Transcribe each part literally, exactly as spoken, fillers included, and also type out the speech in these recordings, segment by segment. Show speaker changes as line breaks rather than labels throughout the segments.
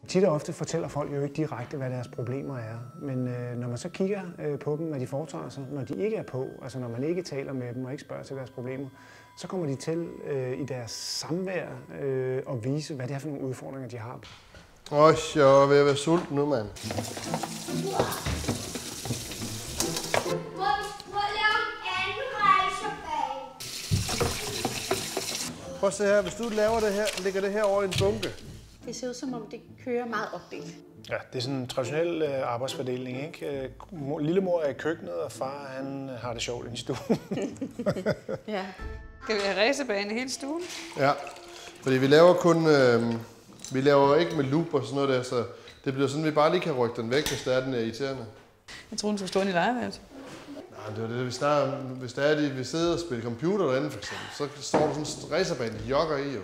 Tit og ofte fortæller folk jo ikke direkte, hvad deres problemer er. Men øh, når man så kigger øh, på dem, når de foretager sig, når de ikke er på, altså når man ikke taler med dem og ikke spørger til deres problemer, så kommer de til øh, i deres samvær øh, at vise, hvad det er for nogle udfordringer, de har.
Øj, jeg er ved at være sulten nu, mand. Prøv at se her, hvis du laver det her, lægger det her over i en bunke.
Det ser ud som om, det kører meget opdelt.
Ja, det er sådan en traditionel øh, arbejdsfordeling, ikke? Lillemor er i køkkenet, og far han har det sjovt i stuen.
Ja. Skal vi have racerbane i hele stuen?
Ja, fordi vi laver kun, øh, vi laver ikke med loop og sådan noget der, så det bliver sådan, at vi bare lige kan rykke den væk, hvis der er den er irriterende.
Jeg troede, den skulle stå inde i legeværelset.
Nej, det var det, vi snakker om. Hvis der er de, vi sidder og spiller computer derinde for eksempel, så står der sådan en racerbane, de jogger i jo.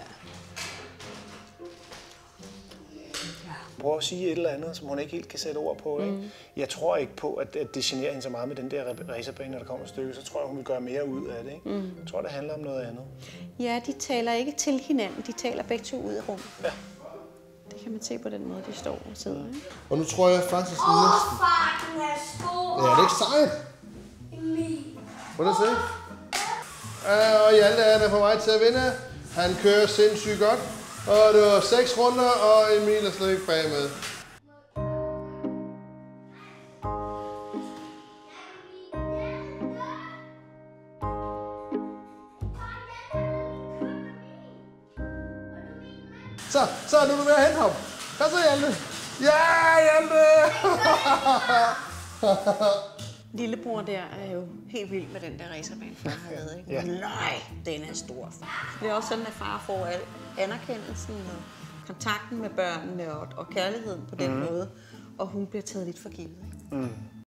Prøv at sige et eller andet, som hun ikke helt kan sætte ord på. Ikke? Mm. Jeg tror ikke på, at det generer hende så meget med den der racerbane, når der kommer et stykke. Så tror jeg, hun vil gøre mere ud af det. Ikke? Mm. Jeg tror, det handler om noget andet.
Ja, de taler ikke til hinanden. De taler begge to ud i rummet.
Ja.
Det kan man se på den måde, de står og sidder. Ikke?
Og nu tror jeg faktisk næsten...
Overfarten er stor.
Ja, det er ikke sejt. Prøv at se. Og Hjalte er på vej til at vinde. Han kører sindssygt godt. Og det var seks runder, og Emil er slet ikke bagmed. Så, så er du ved at hente ham. Kom så, Hjalte. Ja, Hjalte!
Lillebror der er jo helt vild med den der racerbane, far har lavet, ikke?
Ja.
Nej, den er stor, far. Det er også sådan, at far får al anerkendelsen og kontakten med børnene og, og kærligheden på den mm. måde, og hun bliver taget lidt for givet, ikke? Mm.